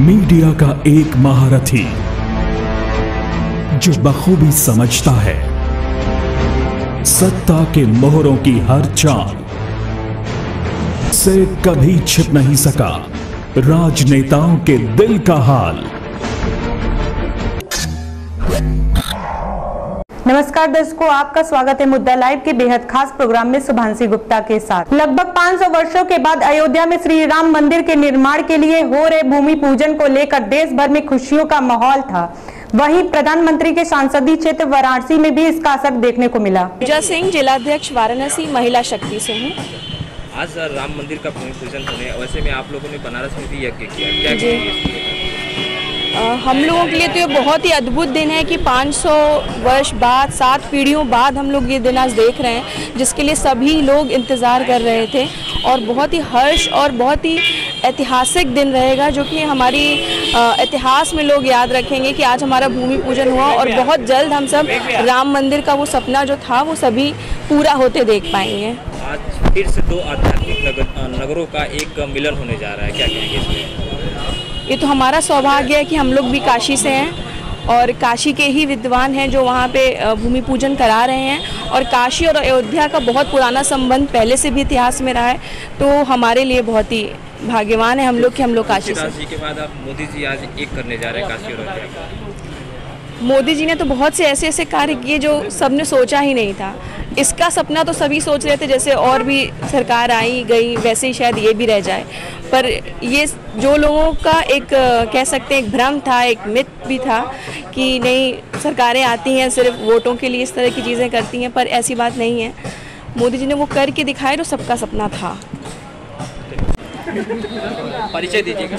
Media का एक महारथी जो बखूबी समझता है सत्ता के मोहरों की हर चाल से कभी छिप नहीं सका राजनेताओं के दिल का हाल। नमस्कार दर्शकों, आपका स्वागत है मुद्दा लाइव के बेहद खास प्रोग्राम में शुभांशी गुप्ता के साथ। लगभग 500 वर्षों के बाद अयोध्या में श्री राम मंदिर के निर्माण के लिए हो रहे भूमि पूजन को लेकर देश भर में खुशियों का माहौल था। वहीं प्रधानमंत्री के संसदीय क्षेत्र वाराणसी में भी इसका असर देखने को मिला। पूजा सिंह, जिलाध्यक्ष वाराणसी, महिला शक्ति से हूँ। आज राम मंदिर का भूमि पूजन होने, वैसे में आप लोगों ने बनारस में भी यज्ञ किया, क्या हम लोगों के लिए तो ये बहुत ही अद्भुत दिन है कि 500 वर्ष बाद, 7 पीढ़ियों बाद हम लोग ये दिन आज देख रहे हैं, जिसके लिए सभी लोग इंतज़ार कर रहे थे। और बहुत ही हर्ष और बहुत ही ऐतिहासिक दिन रहेगा, जो कि हमारी इतिहास में लोग याद रखेंगे कि आज हमारा भूमि पूजन हुआ और बहुत जल्द हम सब राम मंदिर का वो सपना जो था वो सभी पूरा होते देख पाएंगे। आज फिर से 2 आध्यात्मिक नगरों का एक मिलन होने जा रहा है, क्या कहेंगे इसमें? ये तो हमारा सौभाग्य है कि हम लोग भी काशी से हैं और काशी के ही विद्वान हैं जो वहाँ पे भूमि पूजन करा रहे हैं। और काशी और अयोध्या का बहुत पुराना संबंध पहले से भी इतिहास में रहा है, तो हमारे लिए बहुत ही भाग्यवान है हम लोग कि हम लोग काशी से। के बाद आप मोदी जी आज एक करने जा रहे हैं काशी और अयोध्या। मोदी जी ने तो बहुत से ऐसे कार्य किए जो सबने सोचा ही नहीं था। इसका सपना तो सभी सोच रहे थे, जैसे और भी सरकार आई गई वैसे ही शायद ये भी रह जाए। पर ये जो लोगों का एक कह सकते हैं एक भ्रम था, एक मिथ भी था कि नहीं सरकारें आती हैं सिर्फ वोटों के लिए इस तरह की चीज़ें करती हैं, पर ऐसी बात नहीं है। मोदी जी ने वो करके दिखाया जो सबका सपना था। परिचय दीजिएगा।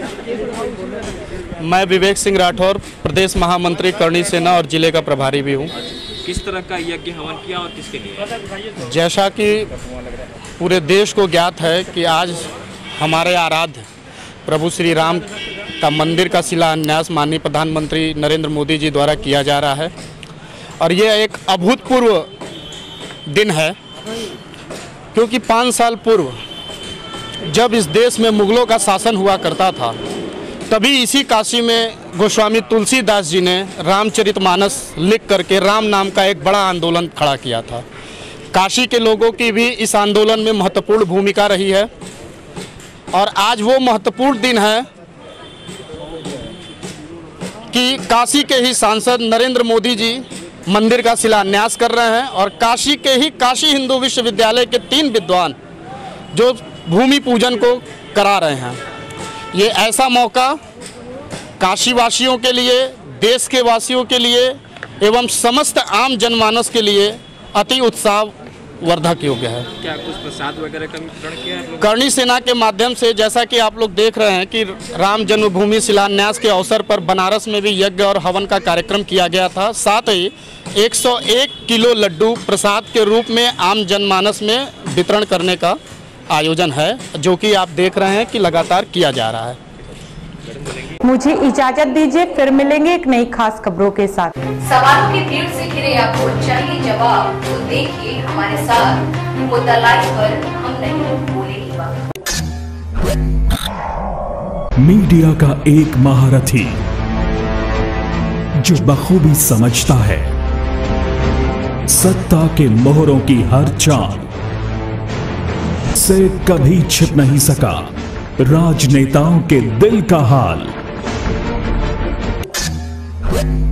मैं विवेक सिंह राठौर, प्रदेश महामंत्री करणी सेना और जिले का प्रभारी भी हूँ। किस तरह का यज्ञ हवन किया और किसके लिए? जैसा कि पूरे देश को ज्ञात है कि आज हमारे आराध्य प्रभु श्री राम का मंदिर का शिलान्यास माननीय प्रधानमंत्री नरेंद्र मोदी जी द्वारा किया जा रहा है। और ये एक अभूतपूर्व दिन है, क्योंकि 5 साल पूर्व जब इस देश में मुगलों का शासन हुआ करता था, तभी इसी काशी में गोस्वामी तुलसीदास जी ने रामचरितमानस लिख करके राम नाम का एक बड़ा आंदोलन खड़ा किया था। काशी के लोगों की भी इस आंदोलन में महत्वपूर्ण भूमिका रही है। और आज वो महत्वपूर्ण दिन है कि काशी के ही सांसद नरेंद्र मोदी जी मंदिर का शिलान्यास कर रहे हैं और काशी के ही काशी हिंदू विश्वविद्यालय के 3 विद्वान जो भूमि पूजन को करा रहे हैं। ये ऐसा मौका काशी वासियों के लिए, देश के वासियों के लिए एवं समस्त आम जनमानस के लिए अति उत्साहवर्धक योग्य है। क्या कुछ प्रसाद वगैरह का वितरण किया है? करणी सेना के माध्यम से, जैसा कि आप लोग देख रहे हैं कि राम जन्मभूमि शिलान्यास के अवसर पर बनारस में भी यज्ञ और हवन का कार्यक्रम किया गया था। साथ ही 101 किलो लड्डू प्रसाद के रूप में आम जनमानस में वितरण करने का आयोजन है, जो कि आप देख रहे हैं कि लगातार किया जा रहा है। मुझे इजाजत दीजिए, फिर मिलेंगे एक नई खास खबरों के साथ। सवालों की भीड़ से घिरे आपको चाहिए जवाब, तो देखिए हमारे साथ मुद्दा लाइव पर हम नहीं बोलेंगे बात। मीडिया का एक महारथी जो बखूबी समझता है सत्ता के मोहरों की हर चाल से कभी छिप नहीं सका राजनेताओं के दिल का हाल।